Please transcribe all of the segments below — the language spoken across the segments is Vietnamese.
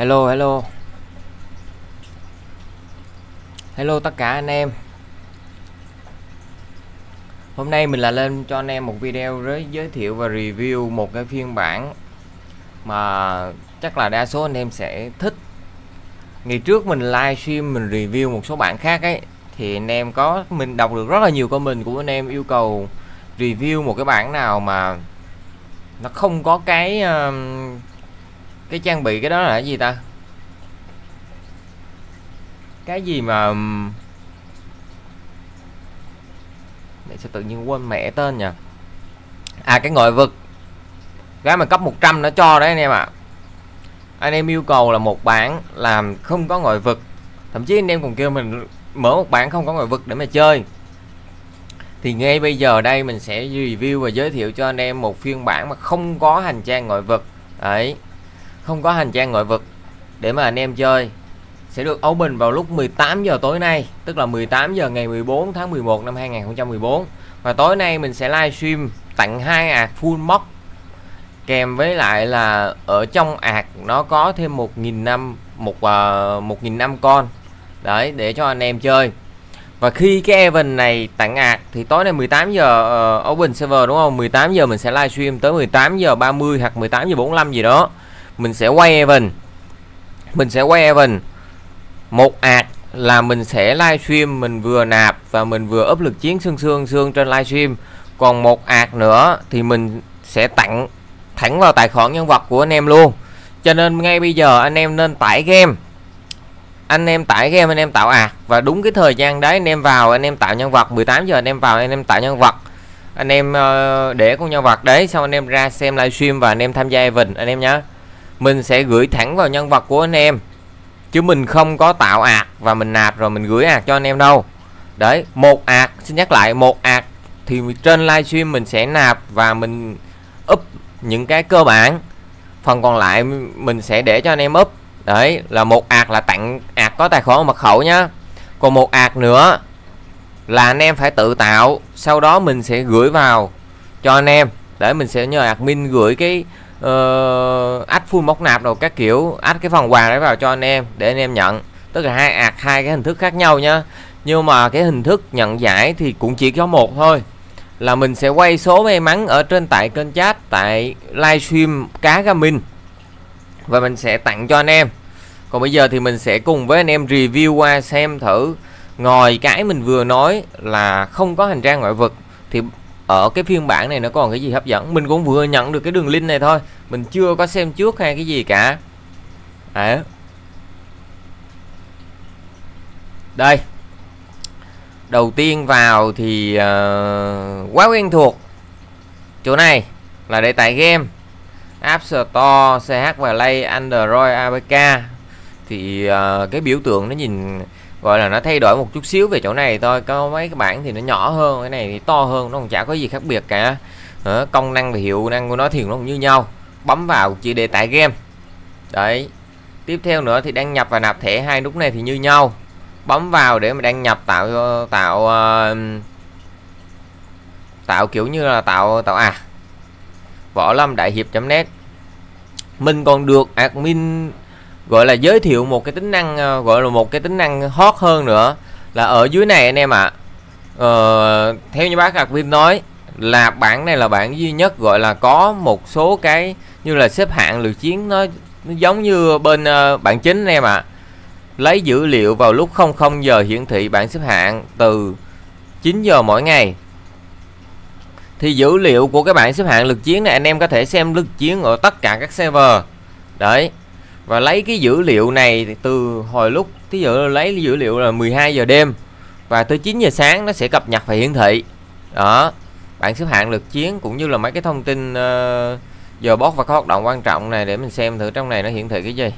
Hello, hello. Hello tất cả anh em. Hôm nay mình là lên cho anh em một video với giới thiệu và review một cái phiên bản mà chắc là đa số anh em sẽ thích. Ngày trước mình livestream mình review một số bản khác ấy, thì anh em mình đọc được rất là nhiều comment của anh em yêu cầu review một cái bản nào mà nó không có cái trang bị. Cái đó là cái gì ta? Cái gì mà để sao tự nhiên quên mẹ tên nhỉ? Cái ngoại vực, cái mà cấp 100 nó cho đấy anh em ạ. Anh em yêu cầu là một bản làm không có ngoại vực, thậm chí anh em còn kêu mình mở một bản không có ngoại vực để mà chơi. Thì ngay bây giờ đây mình sẽ review và giới thiệu cho anh em một phiên bản mà không có hành trang ngoại vực đấy, không có hành trang ngoại vực để mà anh em chơi. Sẽ được open vào lúc 18 giờ tối nay, tức là 18 giờ ngày 14 tháng 11 năm 2014. Và tối nay mình sẽ livestream tặng 2 ạc full mock, kèm với lại là ở trong ạc nó có thêm 1.000 năm 1.000 năm con đấy để cho anh em chơi. Và khi cái event này tặng ạc thì tối nay 18 giờ open server đúng không? 18 giờ mình sẽ livestream tới 18 giờ 30 hoặc 18 giờ 45 gì đó. Mình sẽ quay event. Một ạc là mình sẽ livestream mình vừa nạp và mình vừa up lực chiến xương trên livestream. Còn một ạc nữa thì mình sẽ tặng thẳng vào tài khoản nhân vật của anh em luôn. Cho nên ngay bây giờ anh em nên tải game. Anh em tạo ạc, và đúng cái thời gian đấy anh em vào anh em tạo nhân vật. 18 giờ anh em vào anh em tạo nhân vật, anh em để con nhân vật đấy, xong anh em ra xem livestream và anh em tham gia event anh em nhé. Mình sẽ gửi thẳng vào nhân vật của anh em, chứ mình không có tạo ạc và mình nạp rồi mình gửi ạc cho anh em đâu. Đấy, một ạc, xin nhắc lại, một ạc thì trên livestream mình sẽ nạp và mình up những cái cơ bản, phần còn lại mình sẽ để cho anh em up. Đấy là một ạc là tặng ạc có tài khoản mật khẩu nhá. Còn một ạc nữa là anh em phải tự tạo, sau đó mình sẽ gửi vào cho anh em. Để mình sẽ nhờ admin gửi cái add full móc nạp đồ các kiểu, add cái phần quà đấy vào cho anh em để anh em nhận. Tức là hai cái hình thức khác nhau nhá. Nhưng mà cái hình thức nhận giải thì cũng chỉ có một thôi, là mình sẽ quay số may mắn ở trên tại kênh chat, tại livestream cá gaming, và mình sẽ tặng cho anh em. Còn bây giờ thì mình sẽ cùng với anh em review qua xem thử. Ngoài cái mình vừa nói là không có hành trang ngoại vực thì ở cái phiên bản này nó còn cái gì hấp dẫn. Mình cũng vừa nhận được cái đường link này thôi, mình chưa có xem trước hay cái gì cả. Đây, đầu tiên vào thì quá quen thuộc. Chỗ này là để tải game, App Store, CH và Play, Android, APK. Thì cái biểu tượng nó nhìn gọi là nó thay đổi một chút xíu về chỗ này thôi. Có mấy cái bản thì nó nhỏ hơn, cái này thì to hơn, nó còn chả có gì khác biệt cả. Công năng và hiệu năng của nó thì nó cũng như nhau. Bấm vào chỉ để tải game. Đấy. Tiếp theo nữa thì đăng nhập và nạp thẻ, hai nút này thì như nhau. Bấm vào để mà đăng nhập tạo kiểu như là tạo Võ Lâm Đại Hiệp.net. Mình còn được admin gọi là giới thiệu một cái tính năng, gọi là một cái tính năng hot hơn nữa, là ở dưới này anh em ạ. Theo như bác admin nói là bản này là bản duy nhất gọi là có một số cái như là xếp hạng lượt chiến, nó giống như bên bản chính anh em ạ. Lấy dữ liệu vào lúc 00 giờ hiển thị bảng xếp hạng từ 9 giờ mỗi ngày. Thì dữ liệu của cái bảng xếp hạng lực chiến này anh em có thể xem lực chiến ở tất cả các server. Đấy. Và lấy cái dữ liệu này từ hồi lúc, thí dụ lấy dữ liệu là 12 giờ đêm và tới 9 giờ sáng nó sẽ cập nhật và hiển thị. Đó, bảng xếp hạng lực chiến cũng như là mấy cái thông tin giờ boss và các hoạt động quan trọng này, để mình xem thử trong này nó hiển thị cái gì.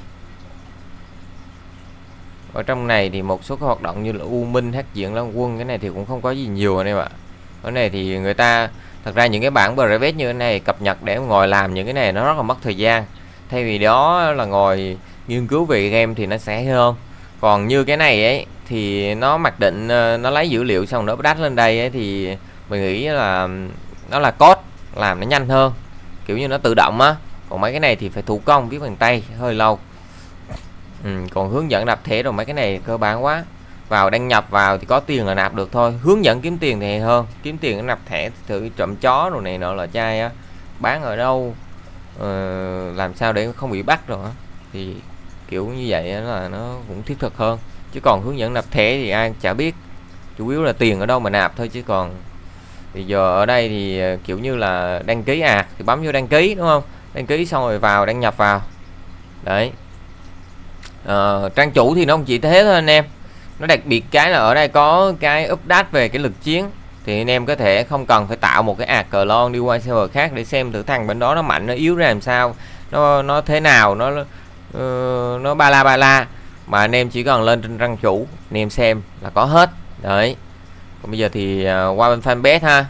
Ở trong này thì một số các hoạt động như là U Minh, Hát Diện, Long Quân, cái này thì cũng không có gì nhiều anh em ạ. Cái này thì người ta, thật ra những cái bản private như thế này cập nhật để ngồi làm những cái này nó rất là mất thời gian. Thay vì đó là ngồi nghiên cứu về game thì nó sẽ hơn. Còn như cái này ấy thì nó mặc định, nó lấy dữ liệu xong nó update lên đây ấy, thì mình nghĩ là nó là code làm nó nhanh hơn, kiểu như nó tự động á. Còn mấy cái này thì phải thủ công viết bằng tay hơi lâu. Còn hướng dẫn nạp thẻ rồi mấy cái này cơ bản quá. Vào đăng nhập vào thì có tiền là nạp được thôi. Hướng dẫn kiếm tiền thì hơn. Kiếm tiền nạp thẻ thử trộm chó rồi này nọ là chai á. Bán ở đâu, làm sao để không bị bắt rồi á. Thì kiểu như vậy là nó cũng thiết thực hơn. Chứ còn hướng dẫn nạp thẻ thì ai chả biết. Chủ yếu là tiền ở đâu mà nạp thôi. Chứ còn bây giờ ở đây thì kiểu như là đăng ký thì bấm vô đăng ký đúng không. Đăng ký xong rồi vào đăng nhập vào. Đấy. Trang chủ thì nó không chỉ thế thôi anh em. Nó đặc biệt cái là ở đây có cái update về cái lực chiến. Thì anh em có thể không cần phải tạo một cái clone đi qua server khác để xem thử thằng bên đó nó mạnh, nó yếu ra làm sao, nó thế nào, nó ba la. Mà anh em chỉ cần lên trên trang chủ anh em xem là có hết. Đấy. Còn bây giờ thì qua bên fanpage ha.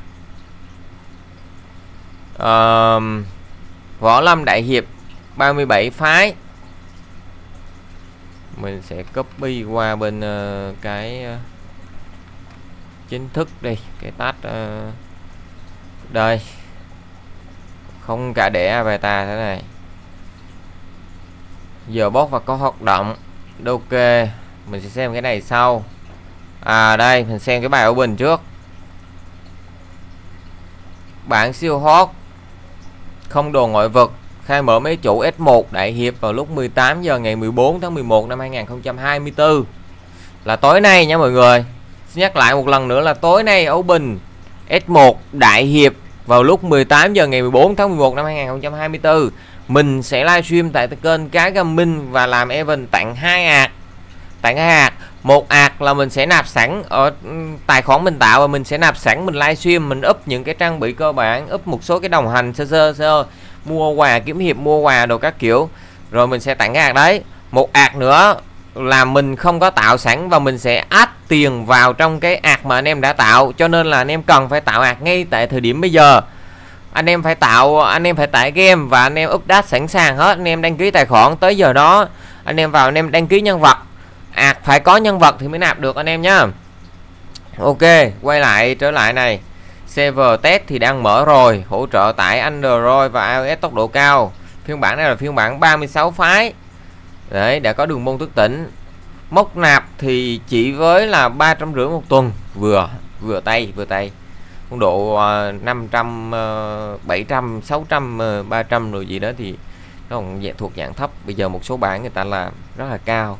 Võ Lâm Đại Hiệp 37 phái. Mình sẽ copy qua bên cái chính thức đi, cái tag đây, không cả để avatar thế này. Giờ bot và có hoạt động. Ok, mình sẽ xem cái này sau. Đây mình xem cái bài open trước. Bản siêu hot, không đồ ngoại vật, khai mở máy chủ S1 Đại Hiệp vào lúc 18 giờ ngày 14 tháng 11 năm 2024 là tối nay nha mọi người. Xin nhắc lại một lần nữa là tối nay open S1 Đại Hiệp vào lúc 18 giờ ngày 14 tháng 11 năm 2024. Mình sẽ livestream tại kênh Cá Gaming và làm event tặng 2 ạc. Tặng 2 ạc. Một ạc là mình sẽ nạp sẵn ở tài khoản mình tạo, và mình sẽ nạp sẵn, mình livestream, mình up những cái trang bị cơ bản, up một số cái đồng hành sơ, mua quà kiếm hiệp, mua quà đồ các kiểu, rồi mình sẽ tặng cái ạc đấy. Một ạc nữa là mình không có tạo sẵn và mình sẽ add tiền vào trong cái ạc mà anh em đã tạo, cho nên là anh em cần phải tạo ạc ngay tại thời điểm bây giờ. Anh em phải tạo, anh em phải tải game và anh em update sẵn sàng hết. Anh em đăng ký tài khoản tới giờ đó anh em vào, anh em đăng ký nhân vật. Ạc phải có nhân vật thì mới nạp được anh em nhá. Ok, quay lại trở lại này. Server test thì đang mở rồi, hỗ trợ tải Android và iOS tốc độ cao. Phiên bản này là phiên bản 36 phái. Đấy, đã có đường môn thức tỉnh. Mốc nạp thì chỉ với là 350 một tuần, vừa tay. Con độ 500, 700, 600, 300 rồi gì đó thì nó còn thuộc dạng thấp. Bây giờ một số bản người ta làm rất là cao.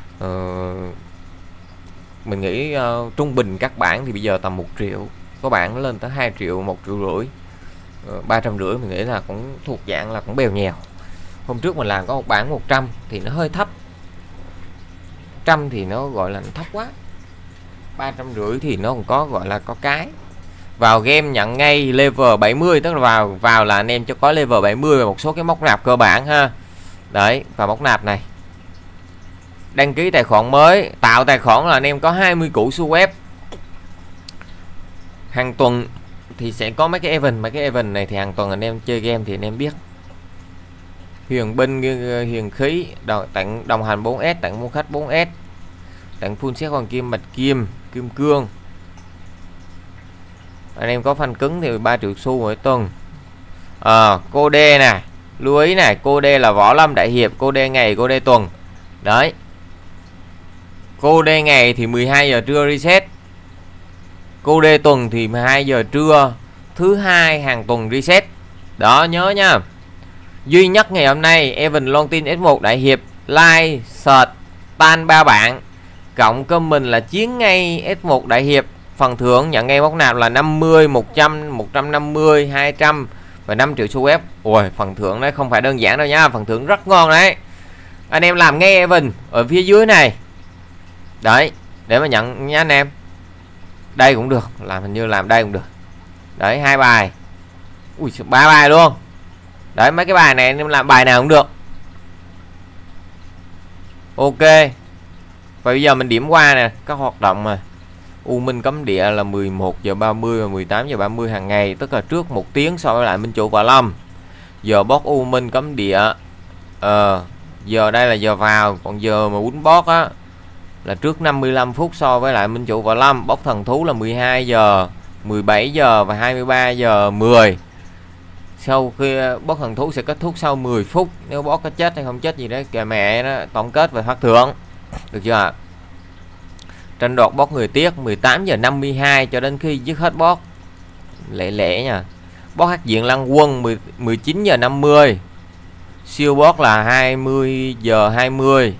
Mình nghĩ trung bình các bản thì bây giờ tầm 1 triệu, có bản nó lên tới 2 triệu, 1,5 triệu, 350 mình nghĩ là cũng thuộc dạng là cũng bèo nhèo. Hôm trước mình làm có một bản 100 thì nó hơi thấp, 100 thì nó gọi là thấp quá, 350 thì nó còn có gọi là có cái. Vào game nhận ngay level 70, tức là vào là anh em cho có level 70 và một số cái móc nạp cơ bản ha. Đấy, và móc nạp này. Đăng ký tài khoản mới, tạo tài khoản là anh em có 20 củ su web. Hàng tuần thì sẽ có mấy cái event này thì hàng tuần anh em chơi game thì anh em biết. Huyền binh, huyền khí, tặng đồng hành 4S, tặng môn khách 4S, tặng full set hoàng kim, bạch kim, kim cương. Anh em có phanh cứng thì 3 triệu xu mỗi tuần. Cô D nè, lưu ý này, cô D là Võ Lâm Đại Hiệp, cô D ngày, cô D tuần. Đấy. Cô D ngày thì 12 giờ trưa reset. Cô D tuần thì 12 giờ trưa thứ hai hàng tuần reset. Đó, nhớ nha. Duy nhất ngày hôm nay event Long Tin S1 Đại Hiệp like search tan 3 bạn cộng comment là chiến ngay S1 Đại Hiệp, phần thưởng nhận ngay móc nạp là 50, 100, 150, 200 và 5 triệu xu web. Ôi, phần thưởng đấy không phải đơn giản đâu nha, phần thưởng rất ngon đấy. Anh em làm ngay event ở phía dưới này. Đấy, để mà nhận nha anh em. Đây cũng được, làm hình như làm đây cũng được. Đấy, 2 bài. Ui, 3 bài luôn. Đấy, mấy cái bài này anh em làm bài nào cũng được. Ok. Và bây giờ mình điểm qua nè, các hoạt động mà. U Minh cấm địa là 11 giờ 30 và 18 giờ 30 hàng ngày, tức là trước 1 tiếng so với lại Minh Chủ Võ Lâm. Giờ boss U Minh cấm địa giờ đây là giờ vào, còn giờ mà quýnh boss á là trước 55 phút so với lại Minh Chủ Võ Lâm. Boss thần thú là 12 giờ, 17 giờ và 23 giờ 10. Sau khi boss thần thú sẽ kết thúc sau 10 phút. Nếu boss có chết hay không chết gì đấy kìa mẹ nó, tổng kết và phát thưởng. Được chưa ạ? Tranh đoạt boss người tiếc 18 giờ 52 cho đến khi dứt hết boss. Lẻ lẻ nha. Boss hắc diện lăng quân 19 giờ 50. Siêu boss là 20 giờ 20.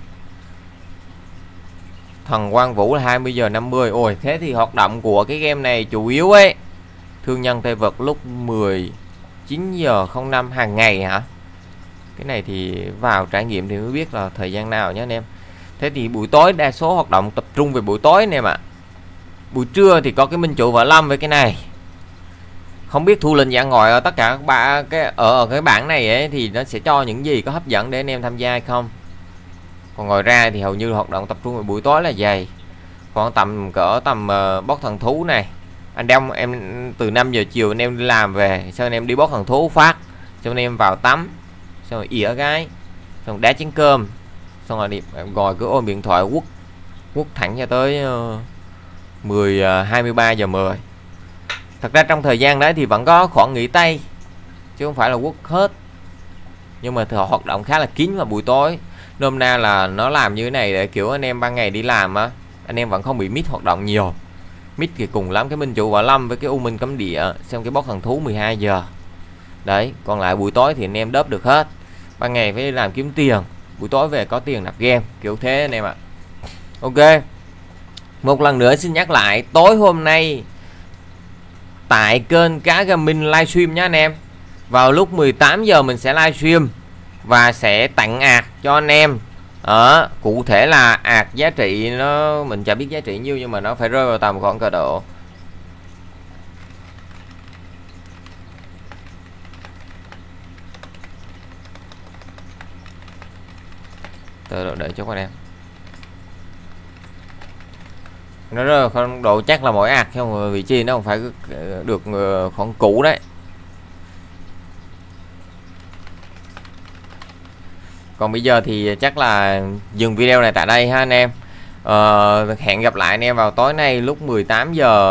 Thần Quang Vũ là 20 giờ 50. Ôi thế thì hoạt động của cái game này chủ yếu ấy thương nhân tay vật lúc 19 giờ 05 hàng ngày hả? Cái này thì vào trải nghiệm thì mới biết là thời gian nào nhé anh em. Thế thì buổi tối đa số hoạt động tập trung về buổi tối anh em ạ. Buổi trưa thì có cái Minh Trụ Võ Lâm với cái này. Không biết thu lệnh dạng ngồi ở tất cả các bạn ở cái bảng này ấy thì nó sẽ cho những gì có hấp dẫn để anh em tham gia hay không. Còn ngoài ra thì hầu như hoạt động tập trung vào buổi tối là dày. Còn tầm boss thần thú này. Anh đem em từ 5 giờ chiều anh em đi làm về, sau anh em đi boss thần thú phát, xong anh em vào tắm, xong rồi ỉa gái, xong đá chén cơm, xong rồi đi gọi cứ ôm điện thoại quất thẳng cho tới 23 giờ 10. Thật ra trong thời gian đấy thì vẫn có khoảng nghỉ tay chứ không phải là quất hết. Nhưng mà hoạt động khá là kín vào buổi tối. Nôm na là nó làm như thế này để kiểu anh em ban ngày đi làm á, anh em vẫn không bị miss hoạt động nhiều. Miss thì cùng lắm cái Minh Trụ Võ Lâm với cái U Minh Cấm Địa, xem cái boss thần thú 12 giờ. Đấy, còn lại buổi tối thì anh em đớp được hết. Ban ngày phải đi làm kiếm tiền, buổi tối về có tiền nạp game, kiểu thế anh em ạ. Ok. Một lần nữa xin nhắc lại, tối hôm nay tại kênh Cá Gaming livestream nhé anh em. Vào lúc 18 giờ mình sẽ livestream và sẽ tặng ạc cho anh em. Cụ thể là ạc giá trị nó mình chả biết giá trị nhiêu, nhưng mà nó phải rơi vào tầm khoảng cỡ độ đợi chút anh em. Nó rơi khoảng độ chắc là mỗi ạc không, vị trí nó không phải được khoảng cũ đấy. Còn bây giờ thì chắc là dừng video này tại đây ha anh em. Hẹn gặp lại anh em vào tối nay lúc 18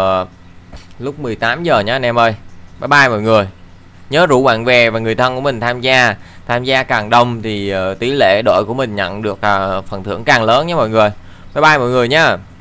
giờ nhé anh em ơi. Bye bye mọi người. Nhớ rủ bạn bè và người thân của mình tham gia càng đông thì tỷ lệ đội của mình nhận được phần thưởng càng lớn nhé mọi người. Bye bye mọi người nhé.